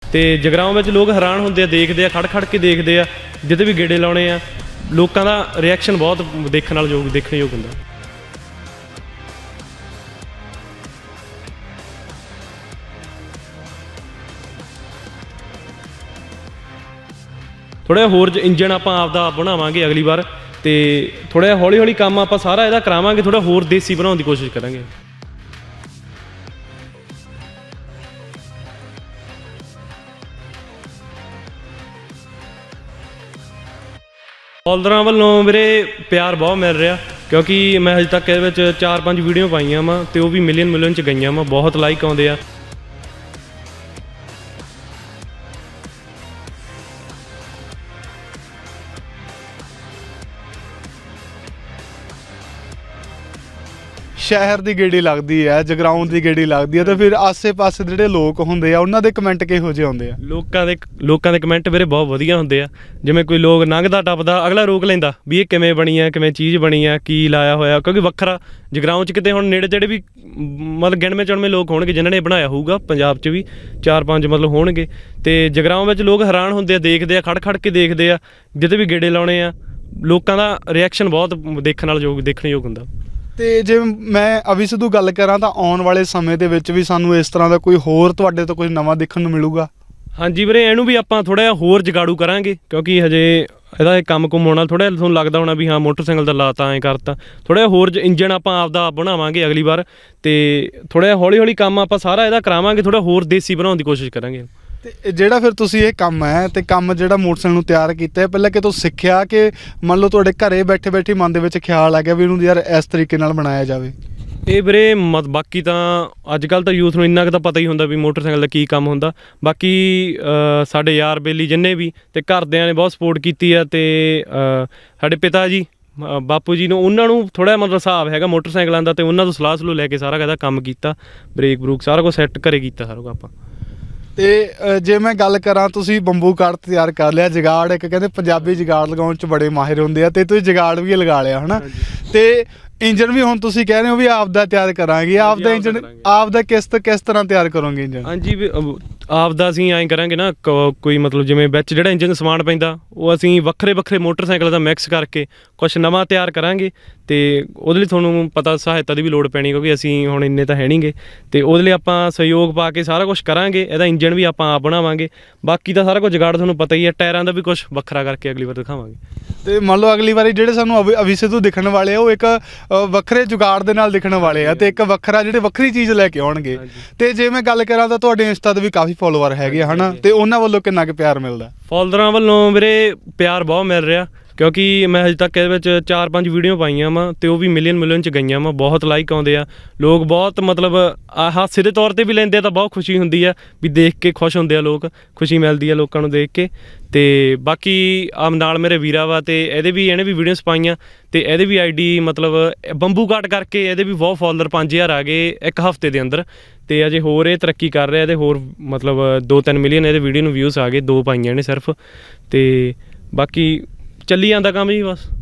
ਤੇ ਜਗਰਾਉਂ ਵਿੱਚ ਲੋਕ ਹੈਰਾਨ ਹੁੰਦੇ ਆ, ਦੇਖਦੇ ਆ, ਖੜ ਕੇ ਦੇਖਦੇ ਆ, ਜਿੱਦੇ ਵੀ ਗੇੜੇ ਲਾਉਣੇ ਆ ਲੋਕਾਂ ਦਾ ਰਿਐਕਸ਼ਨ ਬਹੁਤ ਦੇਖਣ ਯੋਗ ਹੁੰਦਾ। थोड़ा होर इंजन आप बनावांगे अगली बार, तो थोड़ा हौली हौली काम आप सारा इहदा करावांगे, थोड़ा होर देसी बनाने की कोशिश करांगे। फॉलोअरां वालों मेरे प्यार बहुत मिल रहा, क्योंकि मैं अजे तक ये 4-5 वीडियो पाइया वा तो वह भी मिलियन च गई वा, बहुत लाइक आउंदे आ। शहर की गेड़ी लगती है, जगराउं की गेड़ी लगती है, तो फिर आसे पासे जिहड़े लोग होंदे आ उन्हां दे कमेंट किहो जिहे आउंदे आ? लोकां दे कमेंट मेरे बहुत वधिया होंदे आ। जिवें कोई लोग लंघदा टपदा अगला रोक लैंदा भी ये किवें बनी है, किवें चीज़ बनी है, की लाया होया, क्योंकि वखरा जगराउं च किते हुण नेड़े जेहड़े भी मतलब गिणਵੇਂ चुणਵੇਂ लोग होणगे जिन्हां ने बनाया होऊगा, पंजाब च भी 4-5 मतलब होणगे, ते जगराउं विच लोग हैरान होंदे आ, देखदे आ, खड़ के देखदे आ, जिते भी गेड़े लाउणे आ लोकां दा रिएक्शन बहुत देखण योग हुंदा। तो जे मैं अभी सिद्धू गल करा तो आने वाले समय के भी सानू इस तरह का कोई होर तुहाडे तो कुछ नवां देखने को मिलूगा? हाँ जी वीरे, इहनूं भी आपां थोड़ा जिहा होर जगाड़ू करांगे, क्योंकि हजे इहदा काम कुम होना थोड़ा तुहानूं लगदा होना भी हाँ मोटरसाइकिल दा लाता ऐ करता, थोड़ा होर इंजन आपां आपदा बनावांगे अगली बार, तो थोड़ा हौली हौली काम आपां सारा इहदा करावांगे, थोड़ा होर देसी बनाउण दी कोशिश करांगे। ते जिहड़ा फिर तुसीं ये काम है ते काम जिहड़ा मोटरसाइकिल नूं तैयार कीता है, पहले कितों सिੱਖਿਆ कि मान लो तुहाडे घरे बैठे मन दे विच ख्याल आ गया भी इहनूं यार इस तरीके नाल बनाया जावे? ये वीरे बाकी तो अजकल तो यूथ नूं इन्ना तो पता ही होंदा भी मोटरसाइकिल का की काम होंदा। बाकी साडे यार बेली जिन्ने भी ते घरदिਆਂ ने बहुत सपोर्ट की है, ते साडे पिता जी बापू जी ने उन्होंने थोड़ा मतलब हिसाब है मोटरसाइकिलों का, तो उन्होंने सलाह सलूह लैके सारा कहता काम किया, ब्रेक ब्रूक सारा कुछ सैट घरे किया सारा कुछ आपां। तो जे मैं गल करा तुसीं बंबू कार्ड तैयार कर लिया, जगाड़ एक कहते पंजाबी जगाड़ लगाउण च बड़े माहिर होंदे आ, ते तुसीं जगाड़ भी लगा लिया है ना, तो इंजन भी हुण तुसीं कह रहे हो भी आपदा तैयार करांगे, आपदा इंजन आपदा किस तरह तैयार करोगे इंजन? हाँ जी आपदा असीं ऐं करांगे ना, कोई मतलब जिवें विच जिहड़ा इंजन समान पैंदा वो असीं वक्खरे मोटरसाइकिल दा मिक्स करके कुछ नवां तैयार करांगे, तो उहदे लई तुहानूं पता सहायता दी भी लोड़ पैणी, क्योंकि असीं हुण इन्ने तां है नहीं गे, ते उहदे लई आपां सहयोग पा के सारा कुछ करांगे, इहदा इंजन भी आपां आप बनावांगे, बाकी तां सारा कुछ जुगाड़ तुहानूं पता ही है, टायरां दा भी कुछ वक्खरा करके अगली बार दिखावांगे। तो मान लो अगली बारी जिहड़े सानूं अभी सिद्धू दिखण वाले आ, वो एक वक्खरे जुगाड़ दे नाल दिखण वाले आ, ते एक वक्खरा जिहड़े वक्खरी चीज़ लैके आउणगे। ते जे मैं गल करां तां तुहाडे इंस्टा ते भी काफ़ी फॉलोअर हैगे है ना, ते उन्हां वल्लों किन्ना क प्यार मिलदा? फॉलोअरां वल्लों मेरे प्यार बहुत मिल रहा, क्योंकि मैं अजे तक ये 4-5 वीडियो पाइया वा तो वह भी मिलियन च गई वा, बहुत लाइक आउंदे आ, लोग बहुत मतलब हासे के तौर पर भी लेंदे, तो बहुत खुशी होंदी है भी देख के खुश होंदे आ लोग, खुशी मिलती है लोगों को देख के। तो बाकी आम नाल मेरे वीरा वा, तो इहने भी वीडियोस पाइया, तो ये भी आईडी मतलब बंबू काट करके ये भी बहुत फॉलोअर 5000 आ गए एक हफ्ते के अंदर, तो अजे होर तरक्की कर रहा है, तो होर मतलब 2-3 मिलियन ये वीडियो व्यूज़ आ गए, 2 पाइया ने सिर्फ, तो बाकी चली जाता काम जी बस।